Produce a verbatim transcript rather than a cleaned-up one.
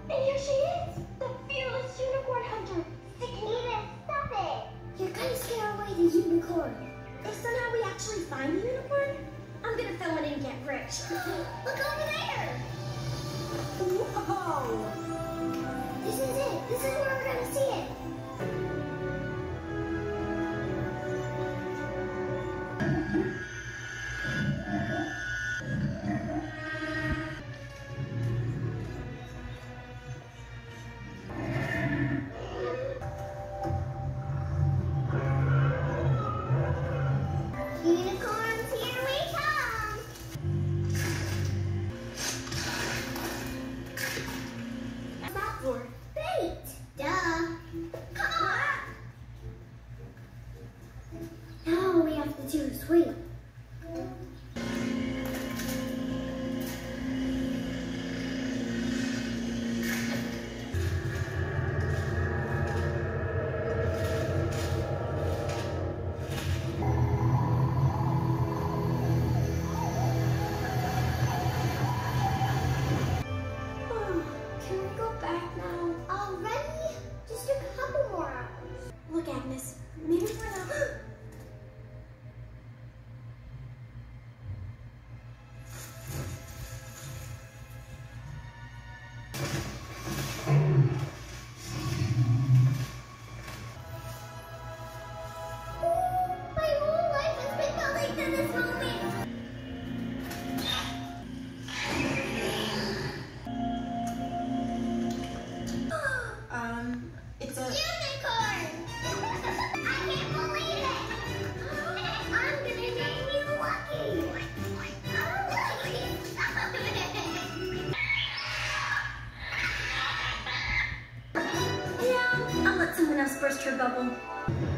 And here she is, the fearless unicorn hunter. Cicada, stop it! You're gonna scare away the unicorn. If somehow we actually find the unicorn, I'm gonna film it and get rich. Look over there! Whoa! This is it. This is where we're gonna see it. Unicorns, here we come! What's that for? Bait! Duh! Come on! Now all we have to do is wait. Can we go back now? Already? Just a couple more hours. Look, Agnes, maybe we're not... My whole life has been building to this moment. Um, it's a... Unicorn! I can't believe it! I'm gonna name you Lucky! Oh, Lucky! Stop it! Yeah, I'll let someone else burst her bubble.